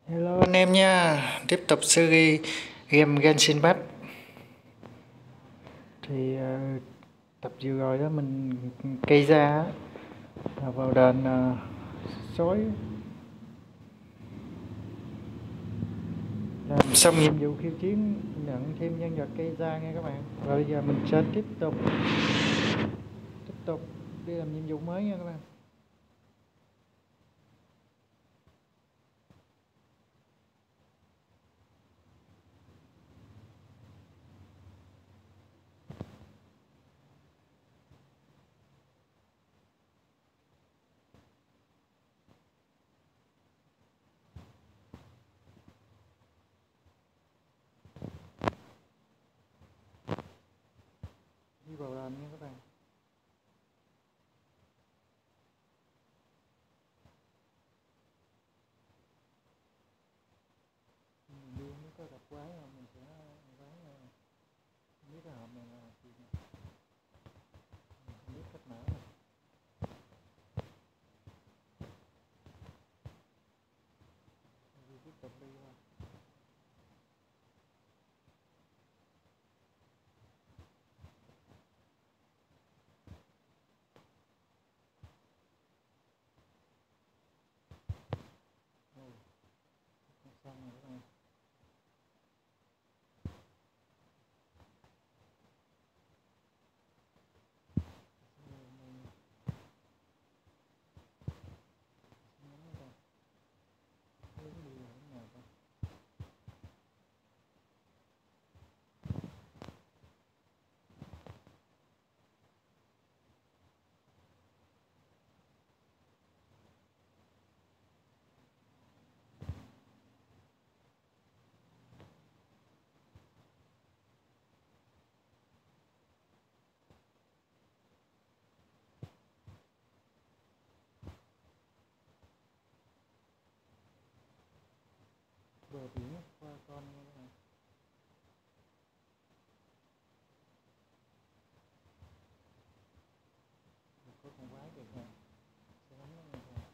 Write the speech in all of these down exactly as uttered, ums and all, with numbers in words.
Hello anh em nha, tiếp tục series game Genshin Impact. Thì ờ, tập vừa rồi đó mình cây ra á, là vào đền uh, sói, làm xong nhiệm vụ khiêu chiến, nhận thêm nhân vật cây ra nha các bạn. Và bây giờ mình sẽ tiếp tục tiếp tục đi làm nhiệm vụ mới nha các bạn. Đi vào đền nha các bạn. Mình đi mới có gặp quái mà mình sẽ quái là không biết cái hộp này là gì nè. Mình không biết cách mở này. Mình tiếp tục đi qua. Ồ, xong rồi các bạn. Bờ biển qua con nha các bạn. Có con quái kìa kìa. Sẽ bắn nó nha kìa.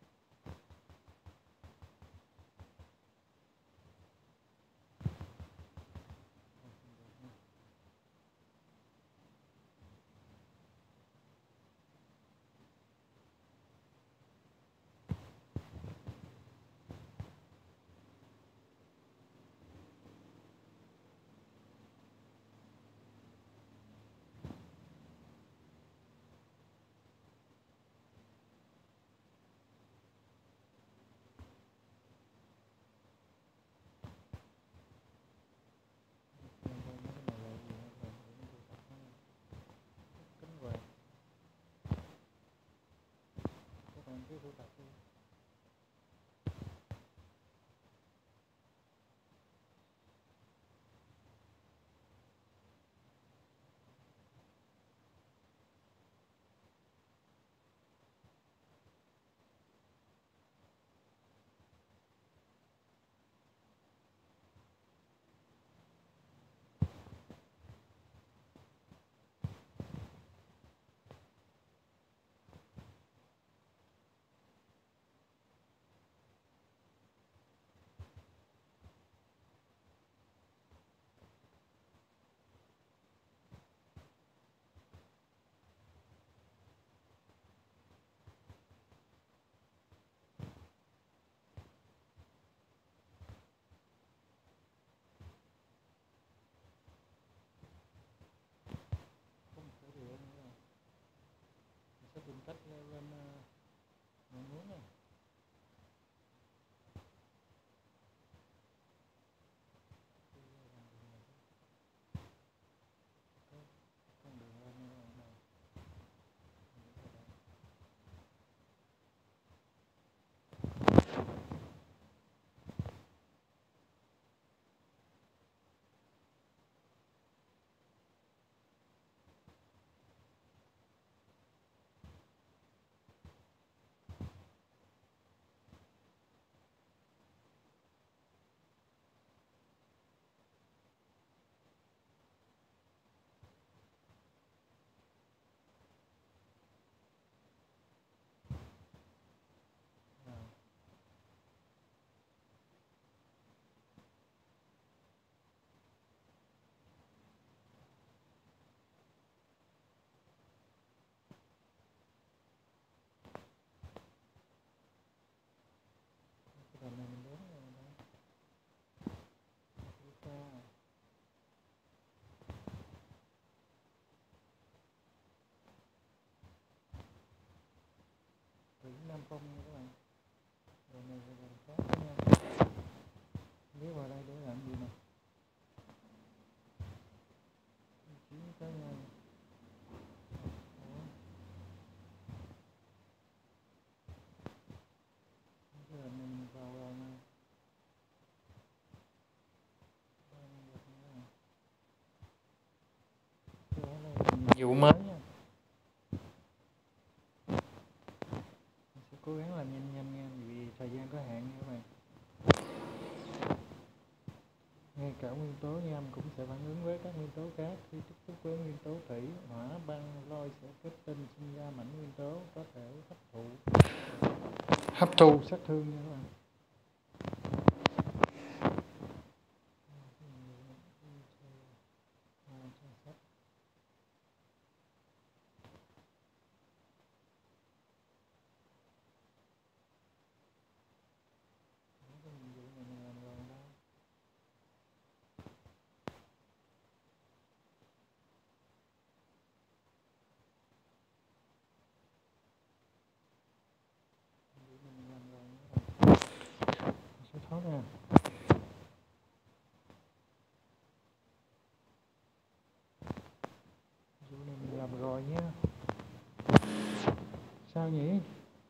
Cánh quạt các bạn cứ thu tập đi. phong nha các bạn. Rồi này là làm khác nha. Nếu vào đây để làm gì nè? Chiến cá nhân. Giờ mình vào rồi nè. Vụ mới nha. Mình sẽ cố gắng làm nhanh nhanh nha, vì thời gian có hạn nha các bạn. Ngay cả nguyên tố nham cũng sẽ phản ứng với các nguyên tố khác. Khi tiếp xúc với nguyên tố thủy, hỏa, băng, lôi sẽ kết tinh sinh ra mảnh nguyên tố có thể hấp thụ hấp thu sát thương nha các bạn. Sẽ thoát ra. Vụ này mình làm rồi nhé. Sao nhỉ?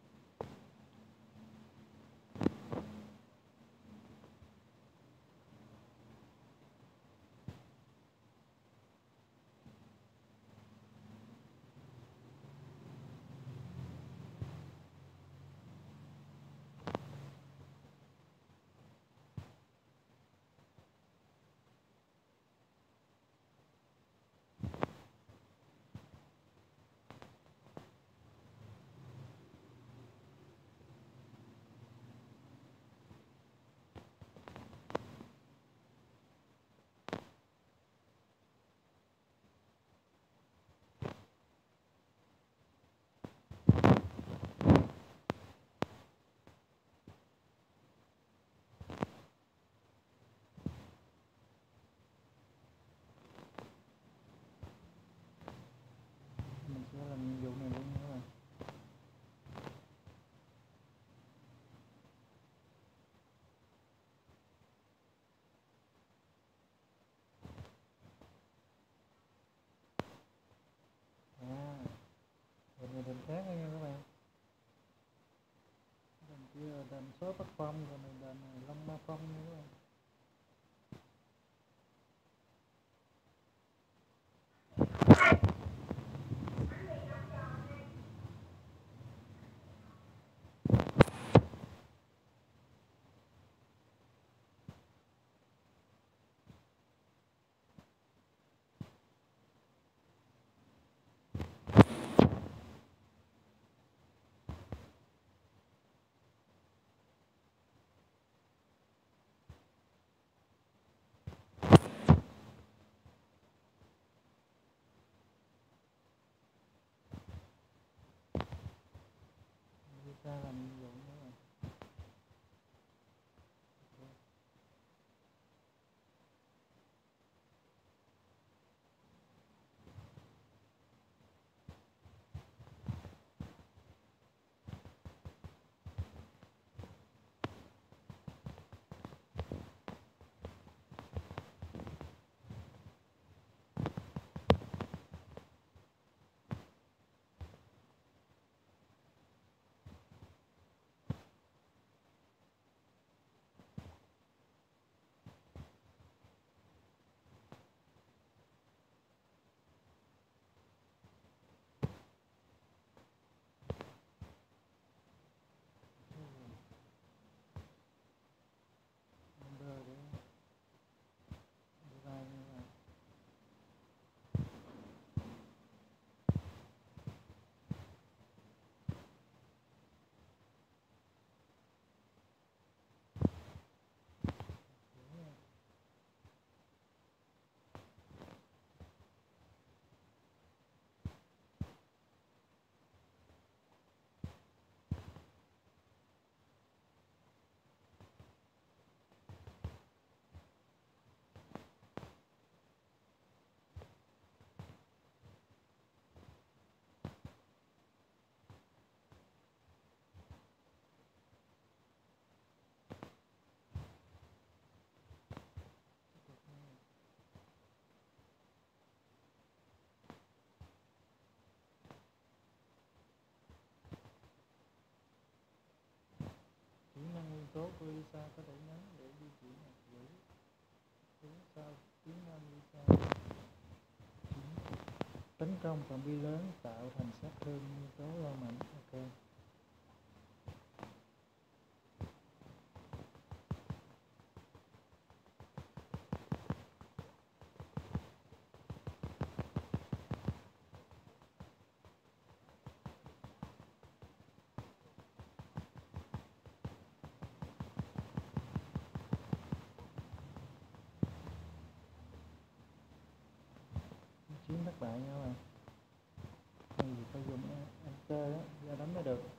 Mình sẽ làm nhiệm vụ này luôn nha các bạn. À, đền này đền khác nha các bạn. Đền kia là đền số Bắc Phong, rồi này đền này Long Ma Phong nha các bạn. xa có thể nhấn để di chuyển hạt quỷ phía sau tiến nam đi xa. Tấn công phạm vi lớn tạo thành sát thương nguyên tố lo mạnh. Ok. Chiến thất bại nhau rồi. Thì phải dùng enter đó, ra đánh mới được.